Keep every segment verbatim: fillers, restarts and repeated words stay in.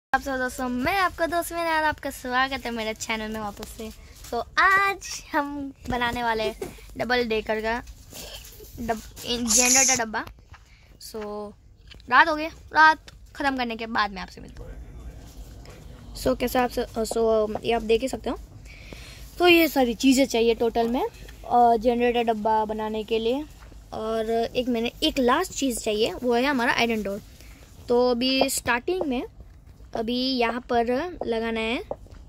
आप सब दोस्तों, मैं आपका दोस्त मेरे यार आपका स्वागत है मेरे चैनल में वापस से। तो आज हम बनाने वाले डबल डेकर का डब जनरेटर डब्बा। सो रात हो गई, रात ख़त्म करने के बाद मैं आपसे मिलता हूँ। सो कैसा आप सो ये आप देख ही सकते हो। तो ये सारी चीज़ें चाहिए टोटल में जनरेटर डब्बा बनाने के लिए। और एक मैंने एक लास्ट चीज़ चाहिए, वो है हमारा आयरन डोर। तो अभी स्टार्टिंग में अभी यहाँ पर लगाना है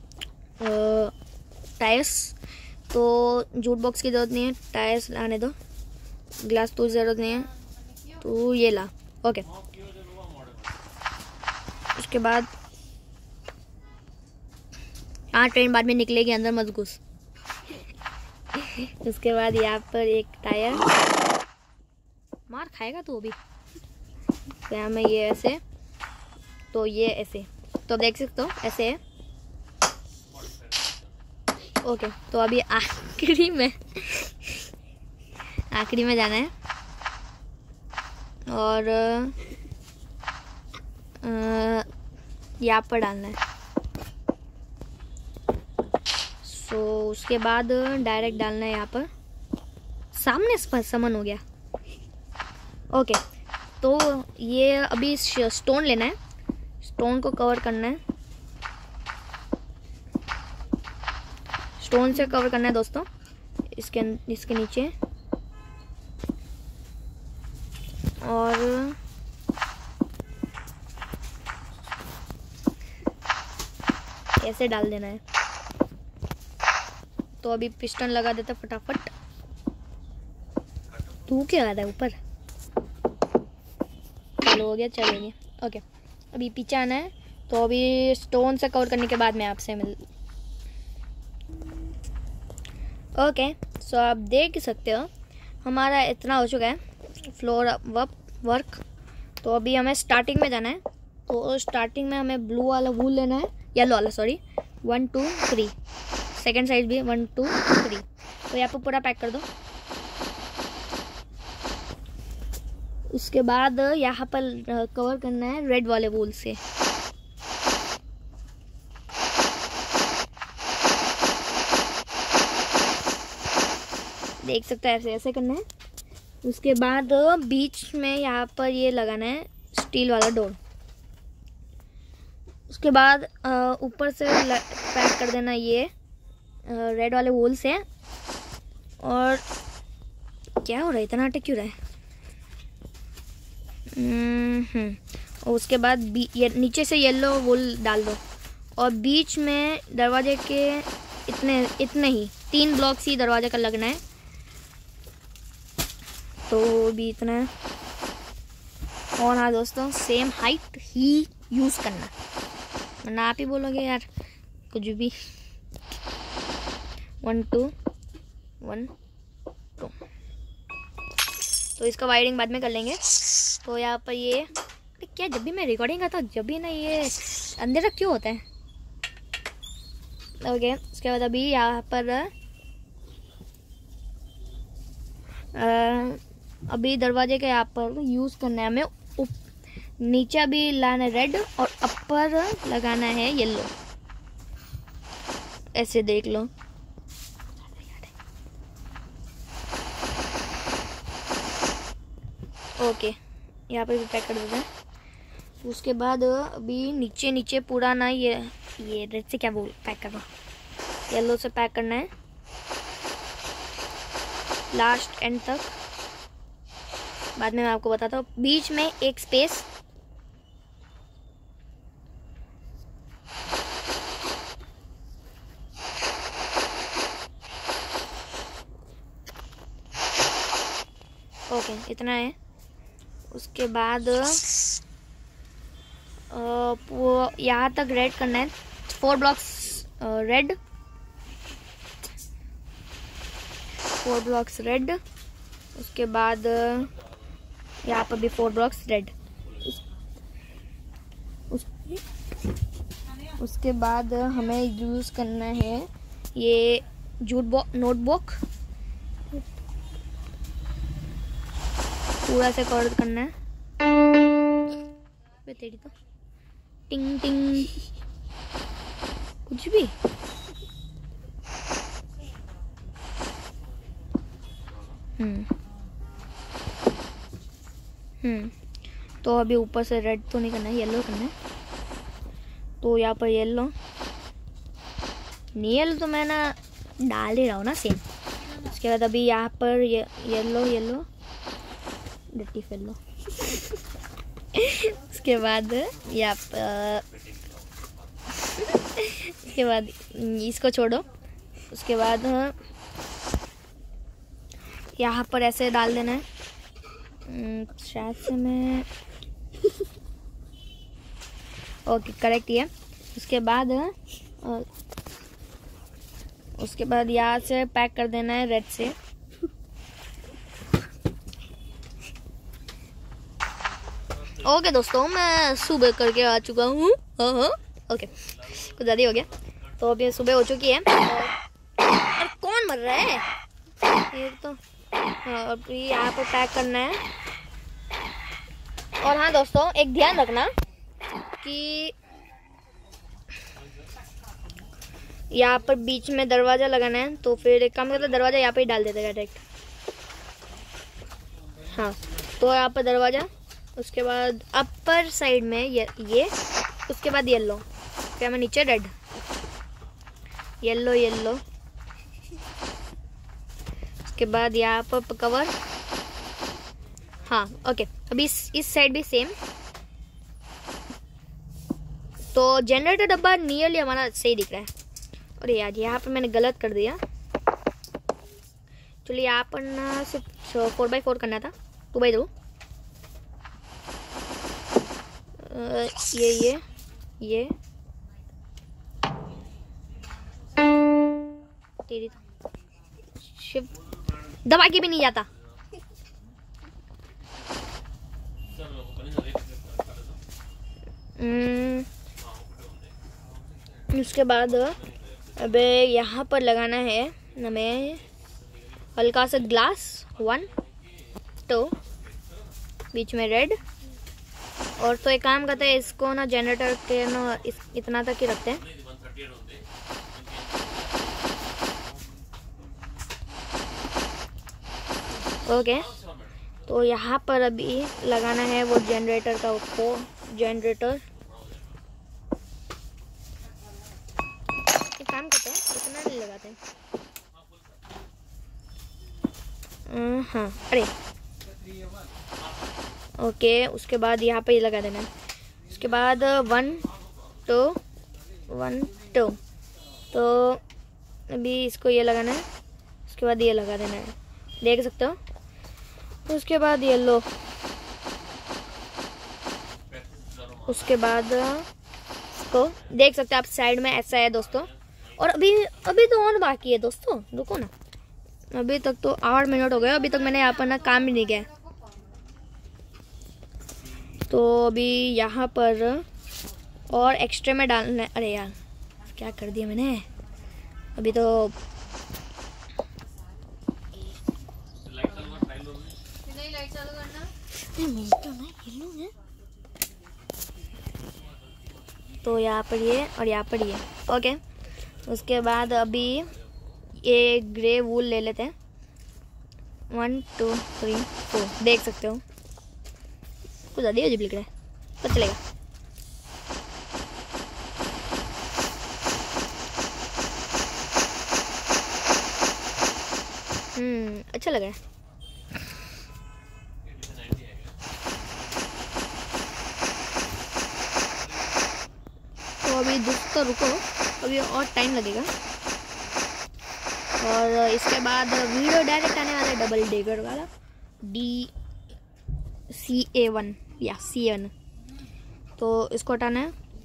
टायर्स। तो जूट बॉक्स की ज़रूरत नहीं है, टायर्स लाने दो। ग्लास तो ज़रूरत नहीं है, तो ये ला। ओके, उसके बाद हाँ ट्रेन बाद में निकलेगी, अंदर मत घुस। उसके बाद यहाँ पर एक टायर, मार खाएगा तू अभी। तो यहाँ में ये ऐसे, तो ये ऐसे, तो देख सकते हो ऐसे है। ओके, तो अभी आखिरी में आखिरी में जाना है और यहाँ पर डालना है। सो so, उसके बाद डायरेक्ट डालना है यहाँ पर, सामने समन हो गया। ओके, तो ये अभी स्टोन लेना है, स्टोन को कवर करना है, स्टोन से कवर करना है दोस्तों। इसके इसके नीचे और ऐसे डाल देना है। तो अभी पिस्टन लगा देता फटाफट। तू क्या लगा था ऊपर? चलो हो गया, चलेंगे। ओके, अभी पीछे आना है। तो अभी स्टोन से कवर करने के बाद मैं आपसे मिल ओके। सो आप देख सकते हो हमारा इतना हो चुका है फ्लोर वर्क। तो अभी हमें स्टार्टिंग में जाना है। तो स्टार्टिंग में हमें ब्लू वाला वूल लेना है, येलो वाला sorry, one two three, second size भी वन टू थ्री। तो यहाँ पर पूरा पैक कर दो। उसके बाद यहाँ पर कवर करना है रेड वाले वूल से। देख सकते हैं ऐसे ऐसे करना है। उसके बाद बीच में यहाँ पर ये लगाना है स्टील वाला डोर। उसके बाद ऊपर से पैक कर देना ये रेड वाले वूल से। और क्या हो रहा है, इतना अटक क्यों रहा है? हम्म और उसके बाद ये नीचे से येलो वूल डाल दो और बीच में दरवाजे के इतने इतने ही तीन ब्लॉक्स ही दरवाजे का लगना है। तो भी इतना है। और हाँ दोस्तों, सेम हाइट ही यूज़ करना, वरना आप ही बोलोगे यार कुछ भी। One two one two. तो इसका वायरिंग बाद में कर लेंगे। तो यहाँ पर ये क्या, जब भी मैं रिकॉर्डिंग करता हूँ जब भी ना ये अंधेरा क्यों होता है? ओके, उसके बाद अभी यहाँ पर आ, अभी दरवाजे के यहाँ पर यूज़ करना है हमें। नीचे भी लाना है रेड और ऊपर लगाना है येलो। ऐसे देख लो। ओके, यहाँ पे भी पैक कर देते हैं। उसके बाद अभी नीचे नीचे पूरा ना ये ये रेड से क्या बोल पैक करना, येलो से पैक करना है लास्ट एंड तक। बाद में मैं आपको बताता हूँ। बीच में एक स्पेस, ओके इतना है। उसके बाद वो यहाँ तक रेड करना है, four blocks red, four blocks red. उसके बाद यहाँ पर भी फोर ब्लॉक्स रेड। उस, उसके बाद हमें यूज़ करना है ये जूट बॉक्स नोटबुक, पूरा से कवर करना है। तेरी तो टिंग टिंग कुछ भी। हम्म हम्म तो अभी ऊपर से रेड तो नहीं करना है, येलो करना है। तो यहाँ पर येलो नहीं, येलो तो मैं ना डाल ही रहा हूँ ना सेम। उसके बाद अभी यहाँ पर ये येलो येलो डट्टी फेलो। उसके बाद यहाँ पर उसके बाद इसको छोड़ो। उसके बाद यहाँ पर ऐसे डाल देना है। शायद से मैं ओके करेक्ट ये। उसके बाद उसके बाद यहाँ से पैक कर देना है रेड से। ओके दोस्तों, मैं सुबह करके आ चुका हूँ। हाँ हाँ ओके, कुछ ज़्यादा हो गया। तो अभी सुबह हो चुकी है। और कौन मर रहा है ये तो। हाँ अभी यहाँ पर पैक करना है। और हाँ दोस्तों, एक ध्यान रखना कि यहाँ पर बीच में दरवाज़ा लगाना है। तो फिर एक काम करते हैं, दरवाज़ा यहाँ पे ही डाल देते हैं डायरेक्ट। हाँ तो यहाँ पर दरवाज़ा, उसके बाद अपर साइड में ये ये उसके बाद येलो, क्या मैं नीचे रेड, येलो येलो। उसके बाद यहाँ पर कवर। हाँ ओके, अभी इस, इस साइड भी सेम। तो जनरेटर डब्बा नियरली हमारा सही दिख रहा है। अरे यार यहाँ पर मैंने गलत कर दिया। चलिए यहाँ पर ना सिर्फ फोर बाई फोर करना था, टू बाई टू। ये ये ये तेरी शिव दबा के भी नहीं जाता। उसके बाद अबे यहाँ पर लगाना है हमें हल्का सा ग्लास, वन टू, बीच में रेड। और तो एक काम करते हैं, इसको ना जनरेटर के ना इस इतना तक ही रखते हैं। ओके तो यहाँ पर अभी लगाना है वो जनरेटर का वो जनरेटर। एक काम करते हैं, इतना नहीं लगाते हैं। हाँ अरे ओके उसके बाद यहाँ पे ये लगा देना है। उसके बाद वन टू वन टू, तो अभी इसको ये लगाना है। उसके बाद ये लगा देना है, देख सकते हो। उसके बाद येलो, उसके बाद इसको देख सकते हो आप साइड में ऐसा है दोस्तों। और अभी अभी तो और बाकी है दोस्तों, रुको ना। अभी तक तो आठ मिनट हो गए, अभी तक मैंने यहाँ पर ना काम ही नहीं किया। तो अभी यहाँ पर और एक्स्ट्रा में डालना है। अरे यार क्या कर दिया मैंने अभी तो। लाइट चालू करना है। तो यहाँ पर ये और यहाँ पर ये ओके। उसके बाद अभी ये ग्रे वूल ले लेते हैं। वन टू थ्री फोर, देख सकते हो कुछ ज़्यादा अजीब लिख रहा है, पता चलेगा। हम्म अच्छा लग रहा है। तो अभी दोस्तों रुको, अभी और टाइम लगेगा। और इसके बाद वीडियो डायरेक्ट आने वाला है डबल डेकर वाला, डी सी ए वन या सी ए वन। तो इसको हटाना है।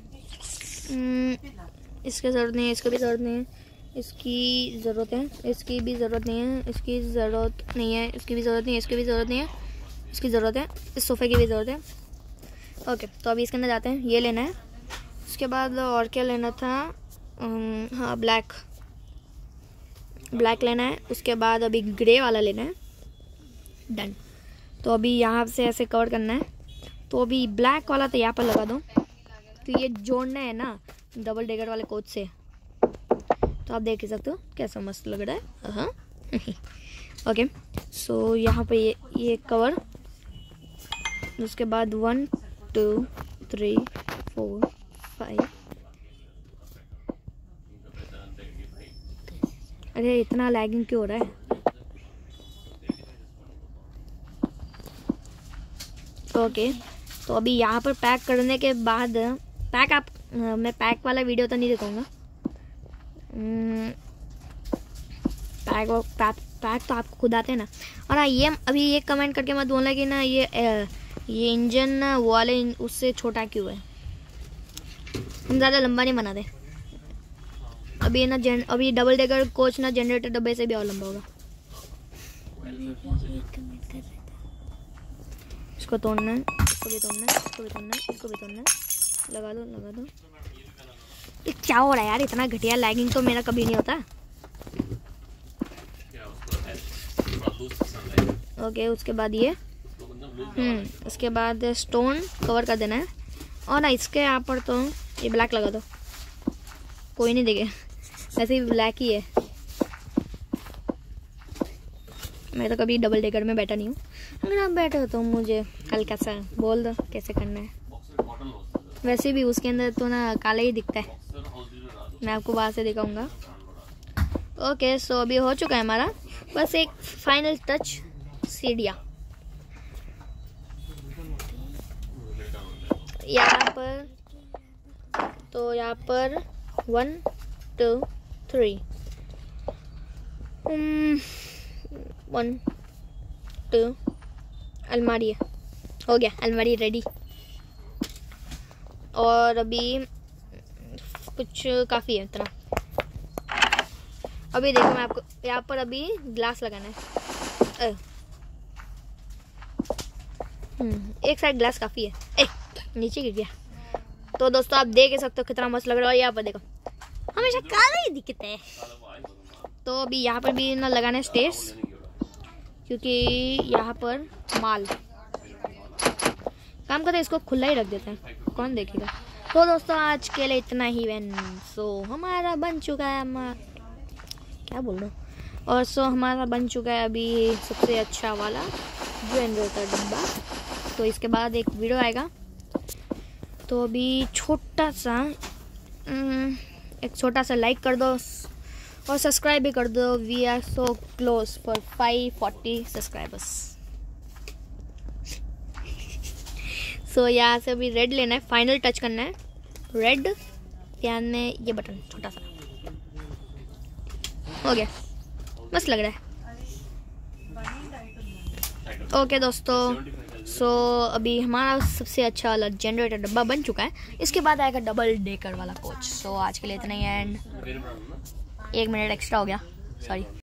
इसकी ज़रूरत नहीं है, इसकी भी ज़रूरत नहीं है, इसकी ज़रूरत है, इसकी भी ज़रूरत नहीं है, इसकी ज़रूरत नहीं है, इसकी भी ज़रूरत नहीं है, इसकी भी ज़रूरत नहीं है, इसकी ज़रूरत है, इस सोफ़े की भी ज़रूरत है। ओके तो अभी इसके अंदर जाते हैं, ये लेना है। उसके बाद और क्या लेना था, हाँ ब्लैक ब्लैक लेना है। उसके बाद अभी ग्रे वाला लेना है, डन। तो अभी यहाँ से ऐसे कवर करना है। तो अभी ब्लैक वाला तो यहाँ पर लगा दो। तो ये जोड़ना है ना डबल डेकर वाले कोच से, तो आप देख ही सकते हो कैसा मस्त लग रहा है। हाँ ओके, सो यहाँ पे ये ये कवर, उसके बाद one two three four five, अरे इतना लैगिंग क्यों हो रहा है? ओके okay, तो अभी यहाँ पर पैक करने के बाद पैक आप मैं पैक वाला वीडियो तो नहीं दिखाऊंगा। पैक पैक पैक तो आपको खुद आते हैं ना। और हाँ, ये अभी ये कमेंट करके मत बोलना कि ना ये ये इंजन वाले उससे छोटा क्यों है, हम ज़्यादा लंबा नहीं बना दे। अभी ना जेन अभी डबल डेकर कोच ना जनरेटर डब्बे से भी और लंबा होगा। इसको तोड़ना है, इसको भी तोड़ना है, इसको भी तोड़ना है, इसको भी तोड़ना है। लगा दो लगा दो। ये क्या हो रहा है यार, इतना घटिया लैगिंग तो मेरा कभी नहीं होता। ओके, उसके बाद ये हम्म उसके बाद स्टोन कवर कर देना है। और ना इसके यहाँ पर तो ये ब्लैक लगा दो, कोई नहीं देखे, वैसे ही ब्लैक ही है। मैं तो कभी डबल डेकर में बैठा नहीं हूँ, अगर आप बैठे हो तो मुझे हल्का सा बोल दो कैसे करना है। वैसे भी उसके अंदर तो ना काला ही दिखता है, मैं आपको बाहर से दिखाऊंगा। ओके, सो अभी हो चुका है हमारा, बस एक फाइनल टच सीढ़ियाँ। यहाँ पर तो यहाँ पर one two three one two अलमारी है, हो गया अलमारी रेडी। और अभी कुछ काफ़ी है इतना। अभी देखो मैं आपको यहाँ पर अभी ग्लास लगाना है। हम्म एक साइड ग्लास काफ़ी है। ए नीचे गिर गया। तो दोस्तों आप देख ही सकते हो कितना मस्त लग रहा है। यहाँ पर देखो हमेशा काला ही दिखता है। तो अभी यहाँ पर भी ना लगाना है स्टेयर्स, क्योंकि यहाँ पर माल काम करते, इसको खुला ही रख देते हैं, कौन देखेगा। तो दोस्तों आज के लिए इतना ही वैन। सो हमारा बन चुका है, हम क्या बोल रहा हूँ, और सो हमारा बन चुका है अभी सबसे अच्छा वाला जनरेटर डब्बा। तो इसके बाद एक वीडियो आएगा, तो अभी छोटा सा एक छोटा सा लाइक कर दो और सब्सक्राइब भी कर दो। We are so close for five forty subscribers. So यहाँ से अभी रेड लेना है, फाइनल टच करना है रेड। ध्यान में ये बटन छोटा सा हो गया, मस्त लग रहा है। ओके दोस्तों, सो so, अभी हमारा सबसे अच्छा वाला जनरेटर डब्बा बन चुका है। इसके बाद आएगा डबल डेकर वाला कोच। सो so, आज के लिए इतना ही एंड एक मिनट एक्स्ट्रा हो गया, सॉरी।